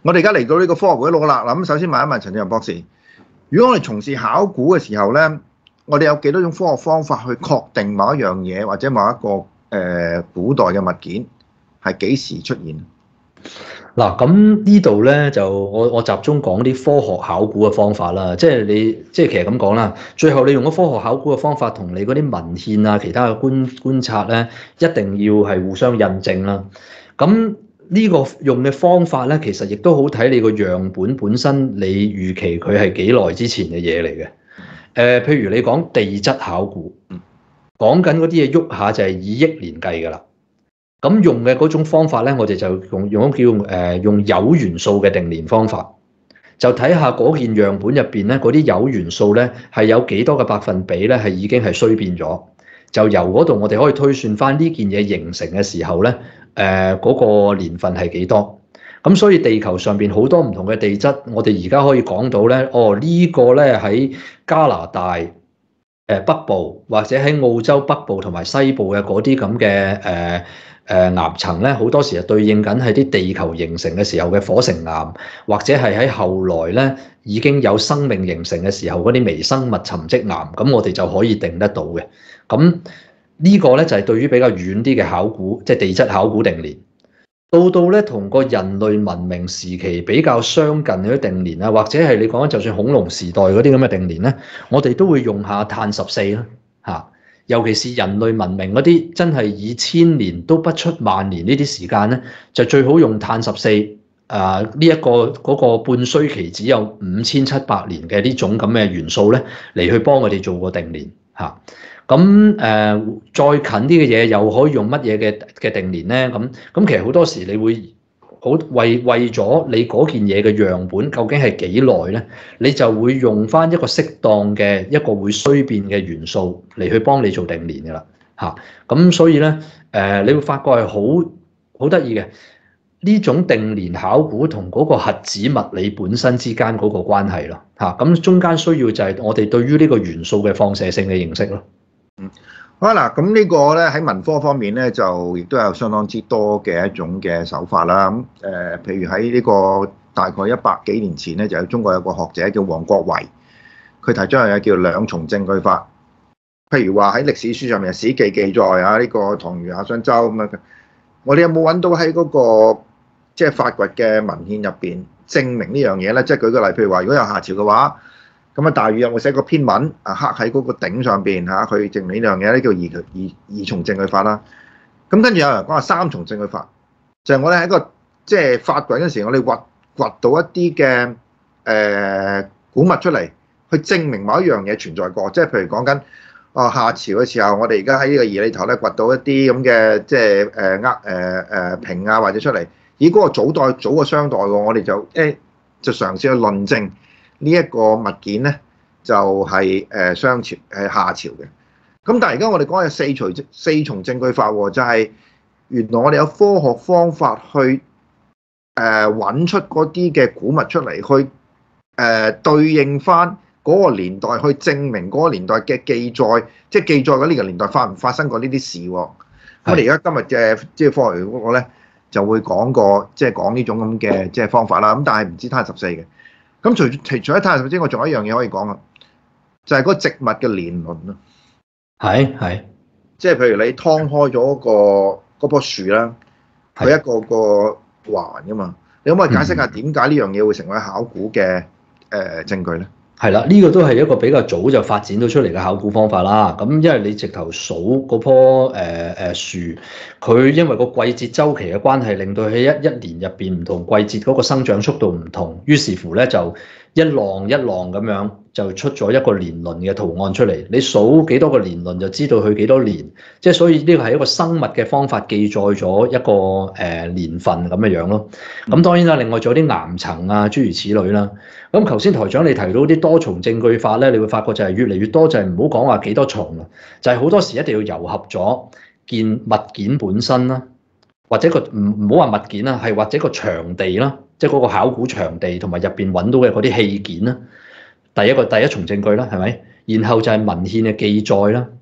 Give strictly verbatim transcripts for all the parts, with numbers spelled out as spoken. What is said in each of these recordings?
我哋而家嚟到呢個科學會錄啦。嗱，咁首先問一問陳志宏博士，如果我哋從事考古嘅時候咧，我哋有幾多種科學方法去確定某一樣嘢或者某一個誒、呃、古代嘅物件係幾時出現？ 嗱，咁呢度咧就我我集中講啲科學考古嘅方法啦，即係你即係其實咁講啦，最後你用咗科學考古嘅方法同你嗰啲文獻啊、其他嘅觀觀察咧，一定要係互相印證啦。咁呢個用嘅方法咧，其實亦都好睇你個樣本本身，你預期佢係幾耐之前嘅嘢嚟嘅。誒、呃，譬如你講地質考古，講緊嗰啲嘢喐下就係以億年計㗎啦。咁用嘅嗰種方法咧，我哋就用用叫誒、呃、用鈾元素嘅定年方法，就睇下嗰件樣本入邊咧，嗰啲鈾元素咧係有幾多嘅百分比咧係已經係衰變咗，就由嗰度我哋可以推算翻呢件嘢形成嘅時候咧，誒、呃、嗰、嗰個年份係幾多？咁所以地球上邊好多唔同嘅地質，我哋而家可以講到咧，哦、這個、呢個咧喺加拿大誒北部或者喺澳洲北部同埋西部嘅嗰啲咁嘅誒。呃誒岩層咧，好多時係對應緊係啲地球形成嘅時候嘅火成岩，或者係喺後來咧已經有生命形成嘅時候嗰啲微生物沉積岩，咁我哋就可以定得到嘅。咁呢個咧就係對於比較遠啲嘅考古，即係地質考古定年。到到咧同個人類文明時期比較相近嗰啲定年啊，或者係你講緊就算恐龍時代嗰啲咁嘅定年咧，我哋都會用下碳十四啦，嚇。尤其是人類文明嗰啲真係以千年都不出萬年呢啲時間咧，就最好用碳十四啊呢一個嗰、嗰個半衰期只有五千七百年嘅呢種咁嘅元素咧，嚟去幫我哋做個定年嚇。咁、啊、誒再近啲嘅嘢又可以用乜嘢嘅嘅定年咧？咁咁其實好多時你會。好為為咗你嗰件嘢嘅樣本究竟係幾耐咧，你就會用翻一個適當嘅一個會衰變嘅元素嚟去幫你做定年㗎啦嚇。咁所以咧誒、呃，你會發覺係好好得意嘅呢種定年考古同嗰個核子物理本身之間嗰個關係咯嚇。咁中間需要就係我哋對於呢個元素嘅放射性嘅認識咯。 嗯。好啦，咁呢個咧喺文科方面咧，就亦都有相當之多嘅一種嘅手法啦。咁、呃、誒，譬如喺呢個大概一百幾年前咧，就有中國有個學者叫王國維，佢提出一樣嘢叫兩重證據法。譬如話喺歷史書上面，史記記載啊，呢、這個唐虞夏商周咁樣，我哋有冇揾到喺嗰、那個即係、就是、發掘嘅文獻入邊證明呢樣嘢咧？即、就、係、是、舉個例，譬如話如果有夏朝嘅話。咁啊，大禹有冇寫過篇文啊？刻喺嗰個頂上邊嚇，去證明呢樣嘢咧，叫二二二重證據法啦。咁跟住有人講話三重證據法，就係、是、我哋喺個即係發掘嗰時，我哋掘掘到一啲嘅誒古物出嚟，去證明某一樣嘢存在過。即係譬如講緊啊夏朝嘅時候，我哋而家喺呢個二里頭咧掘到一啲咁嘅即係誒呃誒誒瓶啊或者出嚟，以嗰個早代早過商代喎，我哋就誒就嘗試去論證。呢一個物件咧就係誒商朝係夏朝嘅，咁但係而家我哋講嘅四重四重證據法喎，就係原來我哋有科學方法去誒揾出嗰啲嘅古物出嚟，去誒對應翻嗰個年代，去證明嗰個年代嘅記載，即係記載緊呢個年代發唔發生過呢啲事喎。我哋而家今日嘅即係科學嗰個咧就會講過，即係講呢種咁嘅即係方法啦。咁但係唔知碳十四嘅。咁除除除咗碳十四之外，仲有一樣嘢可以講啊，就係、是、嗰植物嘅年輪咯。 係係， 即係譬如你劏開咗個嗰棵樹啦，佢一個個環噶嘛，你可唔可以解釋下點解呢樣嘢會成為考古嘅誒證據咧？ 係啦，呢個都係一個比較早就發展到出嚟嘅考古方法啦。咁因為你直頭數嗰棵誒誒樹，佢因為個季節週期嘅關係，令到喺一一年入邊唔同季節嗰個生長速度唔同，於是乎咧就一浪一浪咁樣就出咗一個年輪嘅圖案出嚟。你數幾多個年輪就知道佢幾多年，即係所以呢個係一個生物嘅方法記載咗一個誒年份咁嘅樣咯。咁當然啦，另外仲有啲岩層啊，諸如此類啦。咁頭先台長你提到啲多重證據法咧，你會發覺就係越嚟越多，就係唔好講話幾多重啦，就係好多時一定要糅合咗件物件本身啦，或者個唔唔好話物件啦，係或者個場地啦，即係嗰個考古場地同埋入邊揾到嘅嗰啲器件啦，第一個第一重證據啦，係咪？然後就係文獻嘅記載啦，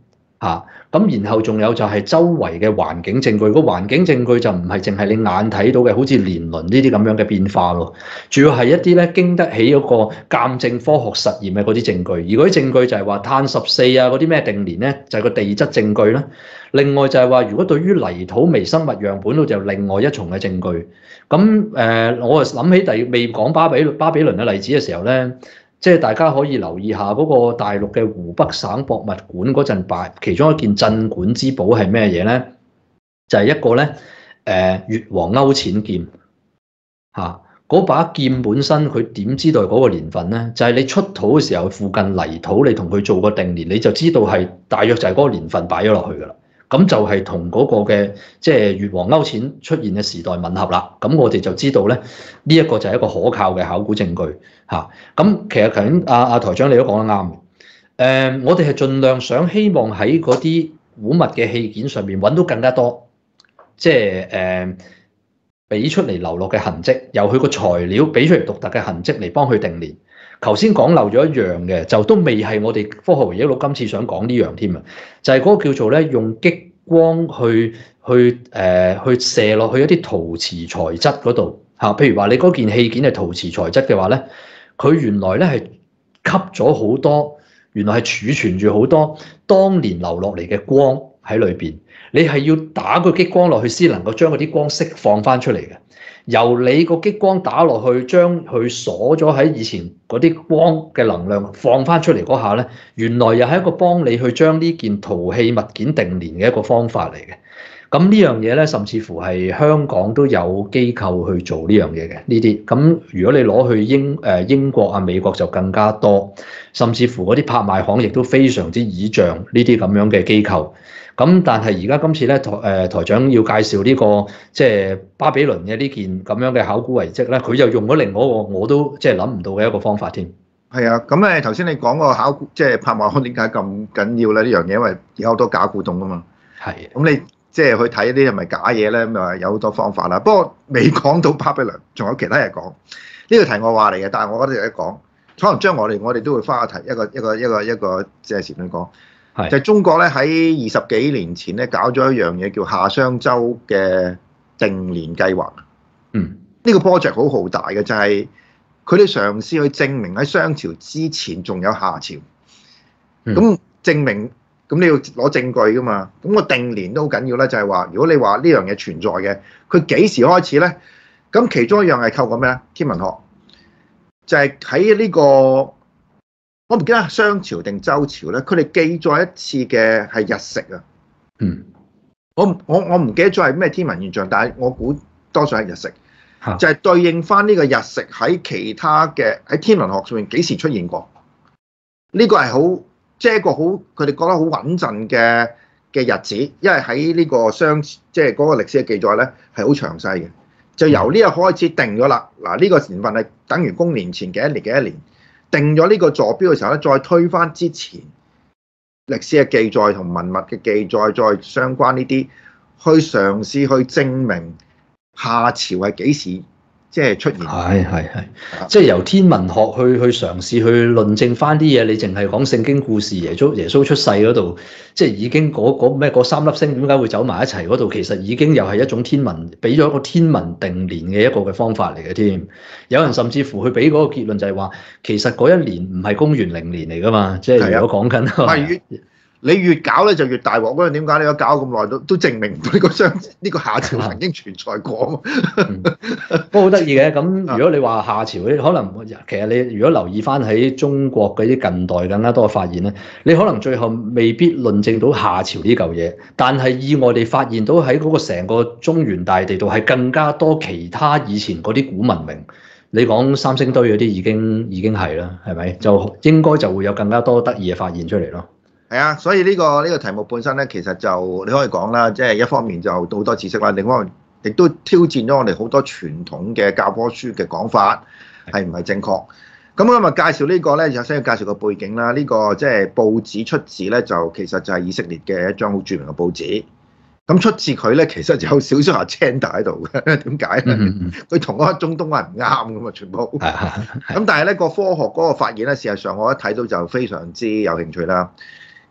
嚇。咁然後仲有就係周圍嘅環境證據，個環境證據就唔係淨係你眼睇到嘅，好似年輪呢啲咁樣嘅變化咯。主要係一啲咧經得起嗰個鑑證科學實驗嘅嗰啲證據，而嗰啲證據就係話碳十四啊嗰啲咩定年咧，就係個地質證據啦。另外就係話，如果對於泥土微生物樣本度就另外一重嘅證據。咁誒、呃，我啊諗起第未講巴比巴比倫嘅例子嘅時候咧。即係大家可以留意下嗰個大陸嘅湖北省博物館嗰陣擺，其中一件鎮館之寶係咩嘢咧？就係、是、一個咧誒越王勾踐劍嚇，嗰、啊、把劍本身佢點知道嗰個年份咧？就係、是、你出土嘅時候附近泥土，你同佢做個定年，你就知道係大約就係嗰個年份擺咗落去㗎啦。咁就係同嗰個嘅即係越王勾踐出現嘅時代吻合啦。咁我哋就知道咧，呢、這、一個就係一個可靠嘅考古證據嚇。咁、啊、其實頭先阿阿台長你都講得啱嘅。誒、呃，我哋係盡量想希望喺嗰啲古物嘅器件上面揾到更加多，即係誒俾出嚟留落嘅痕跡，由佢個材料俾出嚟獨特嘅痕跡嚟幫佢定年。頭先講漏咗一樣嘅，就都未係我哋科學回憶錄今次想講呢樣添啊，就係、是、嗰個叫做咧用激光去去誒、呃、去射落去一啲陶瓷材質嗰度嚇，譬如話你嗰件器件係陶瓷材質嘅話咧，佢原來咧係吸咗好多，原來係儲存住好多當年流落嚟嘅光喺裏邊，你係要打個激光落去先能夠將嗰啲光釋放翻出嚟嘅。由你個激光打落去，將佢鎖咗喺以前嗰啲光嘅能量放翻出嚟嗰下咧，原來又係一個幫你去將呢件陶器物件定年嘅一個方法嚟嘅。咁呢樣嘢咧，甚至乎係香港都有機構去做呢樣嘢嘅呢啲。咁如果你攞去英誒英國啊、美國就更加多，甚至乎嗰啲拍賣行亦都非常之倚仗呢啲咁樣嘅機構。咁但係而家今次咧台誒台長要介紹呢個即係巴比倫嘅呢件咁樣嘅考古遺跡咧，佢又用咗另外一個我都即係諗唔到嘅一個方法添。 係啊，咁誒頭先你講個考古即係拍賣行點解咁緊要咧？呢樣嘢因為有好多假古董啊嘛。係。咁你即係去睇啲係咪假嘢咧？咁啊有好多方法啦。不過未講到巴比倫，仲有其他嘢講。呢個題外話嚟嘅，但係我覺得有得講。可能將我哋我哋都會花一題一個一個一個一個即係時間講。係就係中國咧喺二十幾年前咧搞咗一樣嘢叫夏商周嘅定年計劃。嗯，呢個 project 好浩大嘅，就係佢哋嘗試去證明喺商朝之前仲有夏朝。咁證明咁你要攞證據噶嘛？咁個定年都好緊要啦，就係話如果你話呢樣嘢存在嘅，佢幾時開始咧？咁其中一樣係透過咩咧？天文學就係喺呢個。我唔記得商朝定周朝咧，佢哋記載一次嘅係日食啊。嗯，我我我唔記得咗係咩天文現象，但係我估多數係日食，就係對應翻呢個日食喺其他嘅喺天文學上面幾時出現過。呢個係好即係一個好佢哋覺得好穩陣嘅嘅日子，因為喺呢個商即係嗰個歷史嘅記載咧係好詳細嘅，就由呢日開始定咗啦。嗱，呢個年份係等於公元前幾多年幾多年。定咗呢個坐標嘅時候咧，再推翻之前歷史嘅記載同文物嘅記載，再相關呢啲，去嘗試去證明夏朝係幾時即係出現。係係係，即係由天文學去去嘗試去論證翻啲嘢。你淨係講聖經故事，耶穌耶穌出世嗰度，即係已經嗰咩嗰三粒星點解會走埋一齊嗰度，其實已經又係一種天文，俾咗一個天文定年嘅一個嘅方法嚟嘅添。有人甚至乎去俾嗰個結論就係話，其實嗰一年唔係公元零年嚟噶嘛，即係如果講緊係越你越搞咧就越大鑊。嗰陣點解你都搞咁耐都都證明唔到呢個商呢個夏朝曾經存在過？ 嗯、不過好得意嘅。咁如果你話夏朝可能其實你如果留意翻喺中國嗰啲近代更加多嘅發現咧，你可能最後未必論證到夏朝呢嚿嘢，但係意外地發現到喺嗰個成個中原大地度係更加多其他以前嗰啲古文明。你講三星堆嗰啲已經已經係啦，係咪？就應該就會有更加多得意嘅發現出嚟咯。係啊，所以呢個呢個題目本身咧，其實就你可以講啦，即係一方面就好多知識啦，另一方面亦都挑戰咗我哋好多傳統嘅教科書嘅講法係唔係正確。咁今日介紹呢個咧，就先要介紹個背景啦。呢個即係報紙出自咧，就其實就係以色列嘅一張好著名嘅報紙。咁出自佢咧，其實就有少少 agenda 喺度嘅。點解咧？佢同嗰個中東係唔啱㗎嘛，全部。咁但係咧個科學嗰個發現咧，事實上我一睇到就非常之有興趣啦。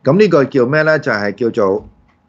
咁呢個叫咩咧？就係、是、叫做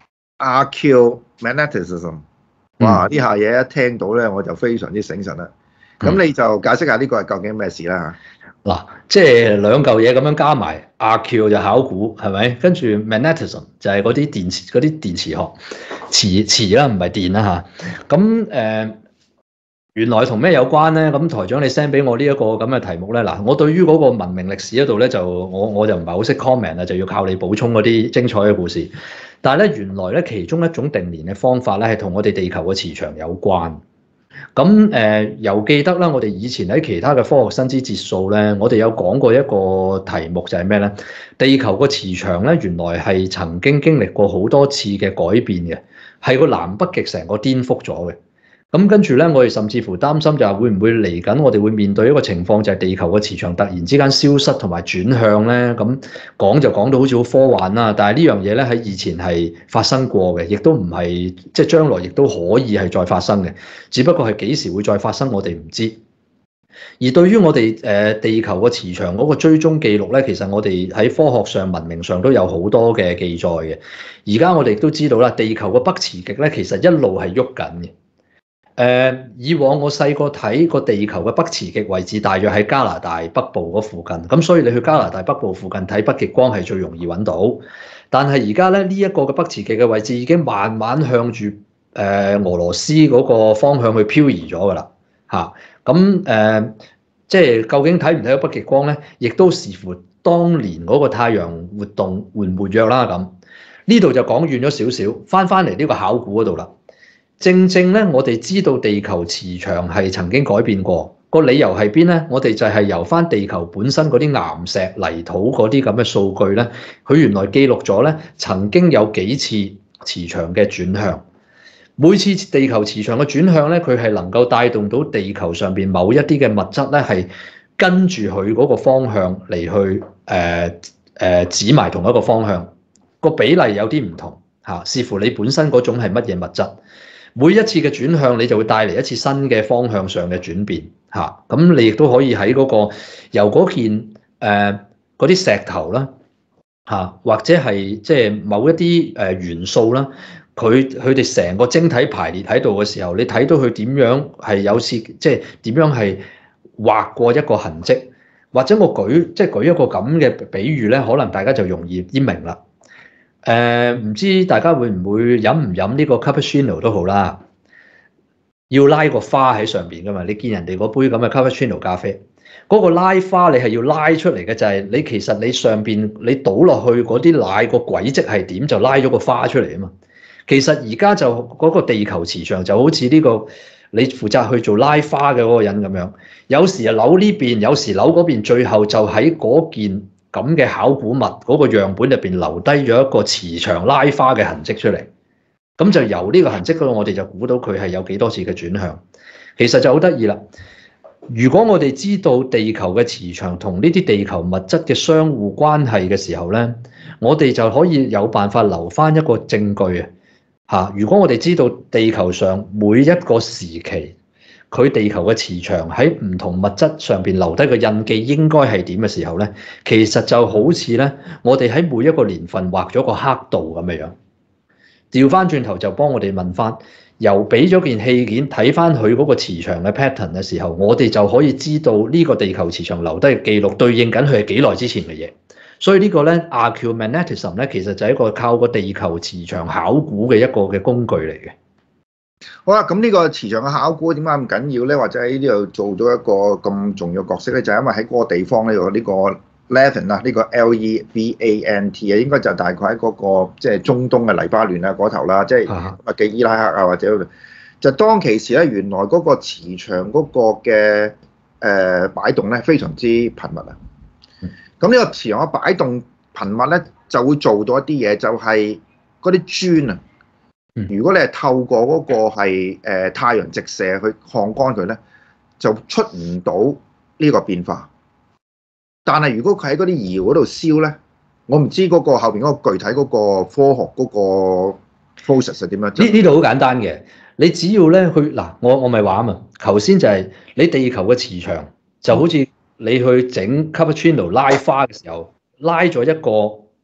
Archaeomagnetism。哇！呢下嘢一聽到咧，我就非常之醒神啦。咁你就解釋下呢個係究竟咩事啦嚇？ 嗱、嗯，即係兩嚿嘢咁樣加埋，Archaeo就考古係咪？跟住 Magnetism 就係嗰啲電磁嗰啲電磁學磁磁啦，唔係電啦嚇。咁誒、呃、原來同咩有關咧？咁台長你 send 俾我呢一個咁嘅題目咧，嗱，我對於嗰個文明歷史嗰度咧，就我我就唔係好識 comment 啊，就要靠你補充嗰啲精彩嘅故事。但係咧，原來咧其中一種定年嘅方法咧，係同我哋地球嘅磁場有關。咁誒，又、呃、記得啦，我哋以前喺其他嘅科學新知節數咧，我哋有講過一個題目就係咩咧？地球個磁場咧，原來係曾經經歷過好多次嘅改變嘅，係個南北極成個顛覆咗嘅。咁跟住咧，我哋甚至乎擔心就係會唔會嚟緊，我哋會面對一個情況，就係地球嘅磁場突然之間消失同埋轉向咧。咁講就講到好似好科幻啦，但係呢樣嘢咧喺以前係發生過嘅，亦都唔係即係將來亦都可以係再發生嘅，只不過係幾時會再發生，我哋唔知。而對於我哋誒地球嘅磁場嗰個追蹤記錄咧，其實我哋喺科學上、文明上都有好多嘅記載嘅。而家我哋都知道啦，地球嘅北磁極咧，其實一路係喐緊嘅。誒、呃，以往我細個睇個地球嘅北磁極位置，大約喺加拿大北部嗰附近，咁所以你去加拿大北部附近睇北極光係最容易揾到。但係而家咧，呢、這、一個嘅北磁極嘅位置已經慢慢向住誒、呃、俄羅斯嗰個方向去漂移咗㗎啦，嚇、啊。咁、呃、誒，即係究竟睇唔睇到北極光咧？亦都視乎當年嗰個太陽活動活唔活躍啦。咁呢度就講遠咗少少，翻翻嚟呢個考古嗰度啦。正正咧，我哋知道地球磁場係曾經改變過，個理由係邊咧？我哋就係由翻地球本身嗰啲岩石、泥土嗰啲咁嘅數據咧，佢原來記錄咗咧，曾經有幾次磁場嘅轉向。每次地球磁場嘅轉向咧，佢係能夠帶動到地球上邊某一啲嘅物質咧，係跟住佢嗰個方向嚟去誒誒、呃呃、指埋同一個方向。個比例有啲唔同嚇，視乎你本身嗰種係乜嘢物質。每一次嘅轉向，你就會帶嚟一次新嘅方向上嘅轉變嚇。咁你亦都可以喺嗰個由嗰件誒嗰啲石頭啦嚇，或者係即係某一啲誒元素啦，佢佢哋成個晶體排列喺度嘅時候，你睇到佢點樣係有次即係點樣係畫過一個痕跡，或者我舉即係舉一個咁嘅比喻咧，可能大家就容易啲明啦。誒唔、呃、知大家會唔會飲唔飲呢個 cappuccino 都好啦，要拉個花喺上邊噶嘛？你見人哋嗰杯咁嘅 cappuccino 咖啡，嗰、嗰個拉花你係要拉出嚟嘅，就係、係、你其實你上邊你倒落去嗰啲奶個軌跡係點，就拉咗個花出嚟啊嘛。其實而家就嗰、嗰個地球磁場就好似呢、呢個你負責去做拉花嘅嗰個人咁樣，有時啊扭呢邊，有時扭嗰邊，最後就喺嗰件咁嘅考古物嗰個樣本入邊留低咗一個磁場拉花嘅痕跡出嚟，咁就由呢個痕跡嗰度，我哋就估到佢係有幾多次嘅轉向。其實就好得意啦。如果我哋知道地球嘅磁場同呢啲地球物質嘅相互關係嘅時候咧，我哋就可以有辦法留翻一個證據啊！嚇，如果我哋知道地球上每一個時期，佢地球嘅磁場喺唔同物質上邊留低嘅印記應該係點嘅時候咧，其實就好似咧，我哋喺每一個年份畫咗個刻度咁嘅樣。調翻轉頭就幫我哋問翻，由俾咗件器件睇翻佢嗰個磁場嘅 pattern 嘅時候，我哋就可以知道呢個地球磁場留低嘅記錄對應緊佢係幾耐之前嘅嘢。所以呢個咧 Archaeomagnetism 咧，其實就係一個靠個地球磁場考古嘅一個嘅工具嚟嘅。 好啦，咁呢個磁場嘅考古點解咁緊要咧？或者喺呢度做咗一個咁重要角色咧？就係、是、因為喺嗰個地方呢個呢個 Levant 啊，呢個 L E V A N T 啊，應該就大概喺嗰、那個即係、就是、中東嘅黎巴嫩啊嗰頭啦，即係或者伊拉克啊或者就當其時咧，原來嗰個磁場嗰個嘅誒擺動咧非常之頻密啊。咁呢個磁場嘅擺動頻密咧，就會做到一啲嘢，就係嗰啲磚啊。如果你係透過嗰個係誒太陽直射去烘乾佢咧，就出唔到呢個變化。但係如果佢喺嗰啲窯嗰度燒咧，我唔知嗰個後邊嗰個具體嗰個科學嗰個 process 係點樣。 呢呢度好簡單嘅，你只要咧去嗱，我我咪話啊嘛，頭先就係你地球嘅磁場就好似你去整 cappuccino 拉花嘅時候，拉咗一個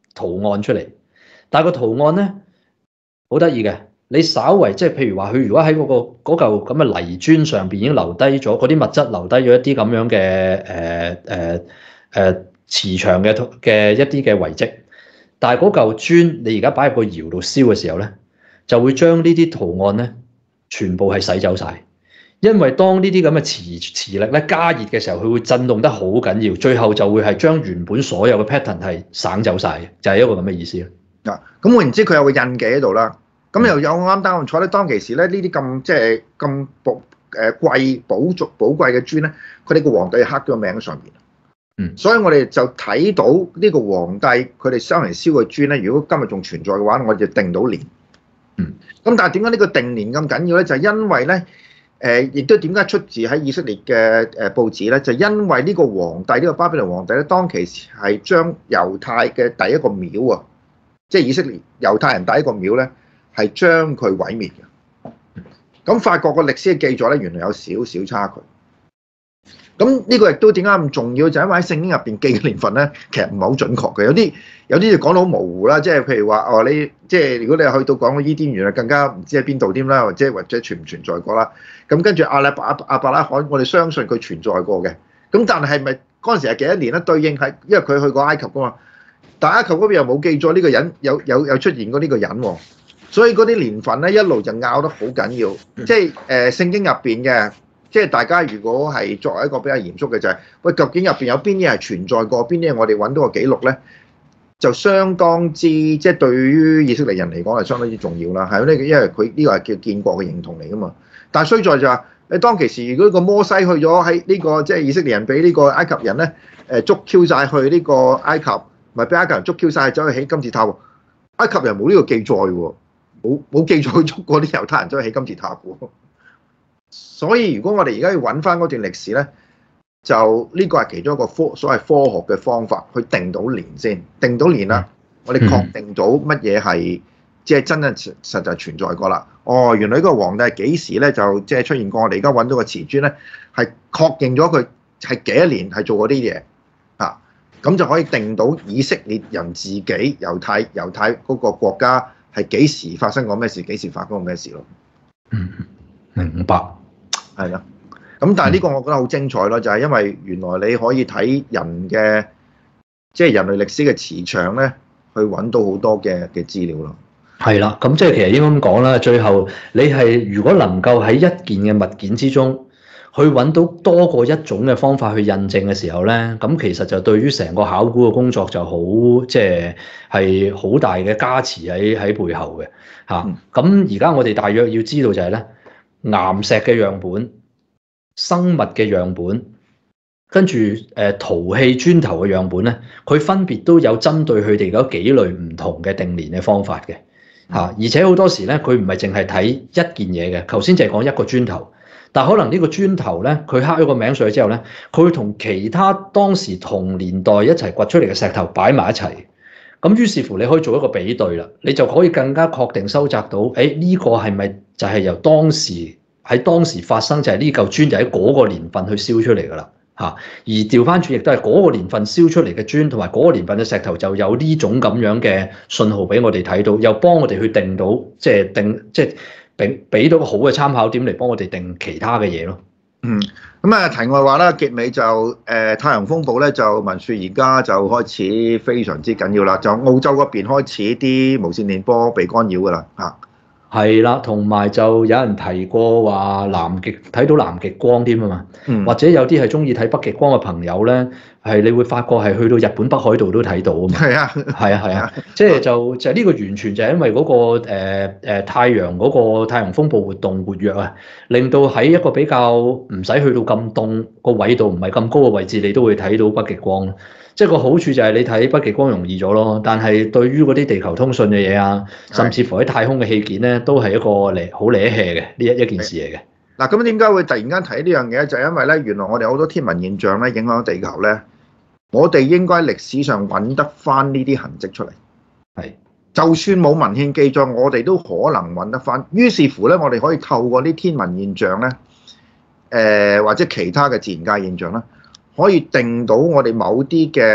圖案出嚟，但係個圖案咧好得意嘅，你稍為即係譬如話佢如果喺嗰、個嗰嚿咁嘅泥磚上邊已經留低咗嗰啲物質，留低咗一啲咁樣嘅誒誒誒磁場嘅嘅一啲嘅遺跡，但係嗰嚿磚你而家擺入個窯度燒嘅時候咧，就會將呢啲圖案咧全部係洗走晒。因為當呢啲咁嘅磁磁力咧加熱嘅時候，佢會震動得好緊要，最後就會係將原本所有嘅 pattern 係省走晒嘅，就係、是、一個咁嘅意思咯。 嗱，咁換言之，佢有個印記喺度啦。咁又有啱啱坐咧，當其時咧，呢啲咁即係咁寶誒貴寶族寶貴嘅磚咧，佢哋個皇帝刻咗個名喺上面。 嗯， 所以我哋就睇到呢個皇帝佢哋生嚟燒嘅磚咧，如果今日仲存在嘅話，我哋就定到年。 嗯， 咁但係點解呢個定年咁緊要咧？就係、是、因為咧。誒，亦都點解出自喺以色列嘅誒報紙咧？就因為呢個皇帝，呢、呢個巴比倫皇帝咧，當其時係將猶太嘅第一個廟啊，即係以色列猶太人第一個廟咧，係將佢毀滅嘅。咁發覺個歷史嘅記載咧，原來有少少差距。咁呢個亦都點解咁重要？就因為喺聖經入邊記嘅年份咧，其實唔係好準確嘅，有啲有啲就講到好模糊啦。即係譬如話哦，你即係如果你去到講到伊甸園啊，更加唔知喺邊度添啦，或者或者存唔存在過啦。咁跟住阿拉伯阿伯拉罕，我哋相信佢存在過嘅。咁但係係咪嗰陣時係幾多年咧？對應係因為佢去過埃及噶嘛，但埃及嗰邊又冇記咗呢個人有有有出現過呢個人喎，所以嗰啲年份咧一路就拗得好緊要。即係誒聖經入邊嘅。即係大家如果係作為一個比較嚴肅嘅就係、是，喂，究竟入邊有邊啲係存在過，邊啲係我哋揾到個記錄咧，就相當之即係對於以色列人嚟講係相當之重要啦。係呢，因為佢呢個係叫建國嘅認同嚟噶嘛。但係衰在就係、是，你當其時如果個摩西去咗喺呢個即係以色列人俾呢個埃及人咧誒捉 Q 晒去呢個埃及，咪俾埃及人捉 Q 晒走去起金字塔喎。埃及人冇呢個記載喎，冇冇記載捉過啲猶太人走去起金字塔喎。所以如果我哋而家要揾翻嗰段歷史咧，就呢個係其中一個科所謂科學嘅方法，去定到年先，定到年啦，我哋確定到乜嘢係即係真真實實存在過啦。哦，原來呢個皇帝係幾時咧就即係出現過？我哋而家揾到個瓷磚咧，係確認咗佢係幾多年係做過啲嘢啊，咁就可以定到以色列人自己猶太猶太嗰個國家係幾時發生過咩事，幾時發生過咩事咯。 嗯，明白。 係啦，咁但係呢個我覺得好精彩咯，就係因為原來你可以睇人嘅，即係人類歷史嘅磁場咧，去揾到好多嘅嘅資料咯。 係啦，咁即係其實應該咁講啦，最後你係如果能夠喺一件嘅物件之中，去揾到多過一種嘅方法去印證嘅時候咧，咁其實就對於成個考古嘅工作就好，即係係好大嘅加持喺喺背後嘅嚇。咁而家我哋大約要知道就係咧。岩石嘅樣本、生物嘅樣本，跟住誒陶器磚頭嘅樣本咧，佢分別都有針對佢哋嗰幾類唔同嘅定年嘅方法嘅嚇，而且好多時咧，佢唔係淨係睇一件嘢嘅。頭先就係講一個磚頭，但可能呢個磚頭咧，佢刻咗個名上去之後咧，佢會同其他當時同年代一齊掘出嚟嘅石頭擺埋一齊。咁於是乎你可以做一個比對啦，你就可以更加確定收集到，誒呢個係咪就係由當時喺當時發生，就係呢嚿磚就喺嗰個年份去燒出嚟㗎啦嚇。而調翻轉亦都係嗰個年份燒出嚟嘅磚，同埋嗰個年份嘅石頭就有呢種咁樣嘅信號俾我哋睇到，又幫我哋去定到，即係定即係俾俾到個好嘅參考點嚟幫我哋定其他嘅嘢咯。 嗯，咁啊，題外話啦，結尾就誒、呃、太陽風暴咧，就聞説而家就開始非常之緊要啦，就澳洲嗰邊開始啲無線電波被干擾㗎啦嚇。 係啦，同埋就有人提過話南極睇到南極光添啊嘛，嗯、或者有啲係中意睇北極光嘅朋友咧，係你會發覺係去到日本北海道都睇到啊嘛。係啊，係啊，係啊，即係就就呢個完全就係因為嗰、那個誒、呃、太陽嗰個太陽風暴活動活躍啊，令到喺一個比較唔使去到咁凍個緯度唔係咁高嘅位置，你都會睇到北極光。即係個好處就係你睇北極光容易咗咯，但係對於嗰啲地球通訊嘅嘢啊，甚至乎喺太空嘅器件咧，都係一個嚟好惹氣嘅呢一一件事嚟嘅。嗱，咁點解會突然間睇呢樣嘢？就係因為咧，原來我哋好多天文現象咧影響地球咧，我哋應該歷史上揾得翻呢啲痕跡出嚟。係，就算冇文獻記載，我哋都可能揾得翻。於是乎咧，我哋可以透過啲天文現象咧，誒、呃、或者其他嘅自然界現象咧。可以定到我哋某啲嘅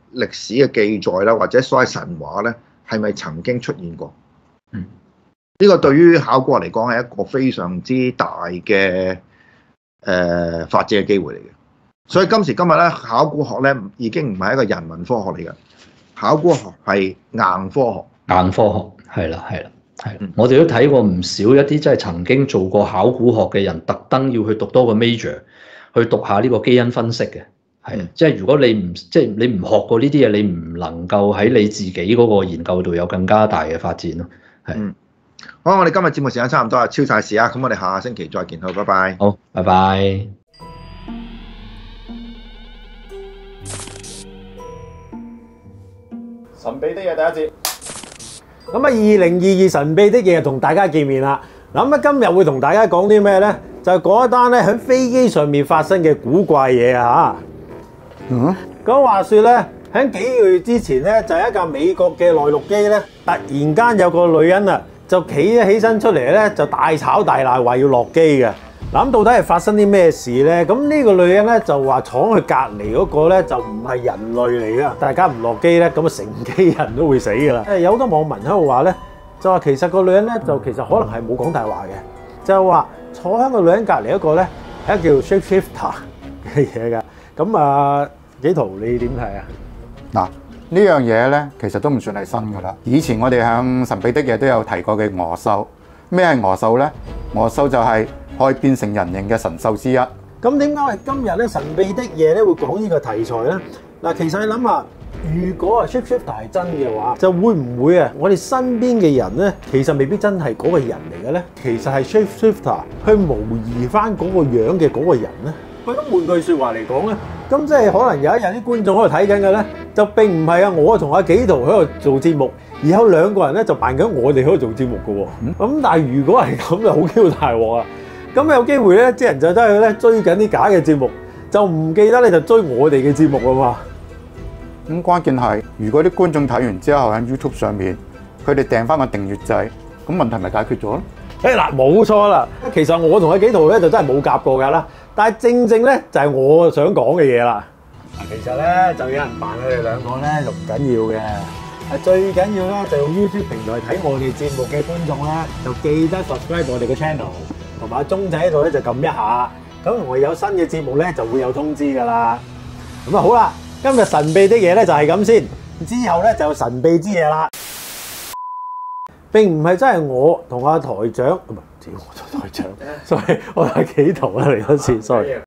歷史嘅記載啦，或者所謂神話咧，係咪曾經出現過？ 嗯， 呢個對於考古學嚟講係一個非常之大嘅誒、呃、發展嘅機會嚟嘅。所以今時今日咧，考古學咧已經唔係一個人文科學嚟嘅，考古學係硬科學。 硬科學係啦，係啦，係。嗯、我哋都睇過唔少一啲即係曾經做過考古學嘅人，特登要去讀多個 major 去讀下呢個基因分析嘅。係，嗯、即係如果你唔即係你唔學過呢啲嘢，你唔能夠喺你自己嗰個研究度有更加大嘅發展咯。係。嗯。 好，我哋今日節目時間差唔多啊，超晒時啊，咁我哋下個星期再見，好，拜拜。 好，拜拜。 神秘的嘢第一節。咁啊，二零二二神秘的嘢同大家見面啦。咁啊，今日會同大家講啲咩咧？就係講一單咧喺飛機上面發生嘅古怪嘢啊！嚇，嗯，咁話説咧，喺幾個月之前咧，就係一架美國嘅內陸機咧，突然間有個女人啊，就企咗起身出嚟咧，就大吵大鬧，話要落機嘅。嗱，咁到底係發生啲咩事咧？咁呢個女人咧就話闖去隔離嗰個咧就唔係人類嚟㗎，大家唔落機咧，咁啊成機人都會死㗎啦。誒，有好多網民喺度話咧，就話其實個女人咧就其實可能係冇講大話嘅，就話坐喺個女人隔離一個咧係一個叫 shapeshifter 嘅嘢㗎。咁啊，紀陶你點睇啊？ 嗱，呢樣嘢咧其實都唔算係新㗎啦。以前我哋喺神秘的嘢都有提過嘅鵝獸。咩係鵝獸咧？鵝獸就係可以變成人形嘅神獸之一。 咁點解我哋今日咧神秘的嘢咧會講呢個題材咧？嗱，其實你諗下，如果啊 shapeshifter 係真嘅話，就會唔會啊我哋身邊嘅人咧，其實未必真係嗰個人嚟嘅咧？其實係 shapeshifter 去模擬翻嗰個樣嘅嗰個人咧？喂，咁換句説話嚟講咧，咁即係可能有一日啲觀眾喺度睇緊嘅咧，就並唔係啊我同阿紀陶喺度做節目。而有兩個人咧就扮緊我哋喺度做節目嘅喎，咁、嗯、但係如果係咁就好機會大鑊啊！咁有機會咧，啲人就真係咧追緊啲假嘅節目，就唔記得咧就追我哋嘅節目啊嘛。 咁、嗯、關鍵係，如果啲觀眾睇完之後喺 YouTube 上面，佢哋訂翻個訂閱制，咁問題咪解決咗咯？ 誒嗱，冇錯啦。其實我同阿紀陶咧就真係冇夾過㗎啦，但係正正咧就係我想講嘅嘢啦。嗱，其實咧就有人扮佢哋兩個咧就唔緊要嘅。最緊要咧就用 YouTube 平台睇我哋節目嘅觀眾咧，就記得 subscribe 我哋嘅 channel，同埋鐘仔喺度咧就撳一下，咁我有新嘅節目咧就會有通知噶啦。咁啊好啦，今日神秘的嘢咧就係咁先，之後咧就有神秘之嘢啦。並唔係真係我同阿台長，唔係，我做台長，sorry，我係紀陶啦嚟多次 ，sorry。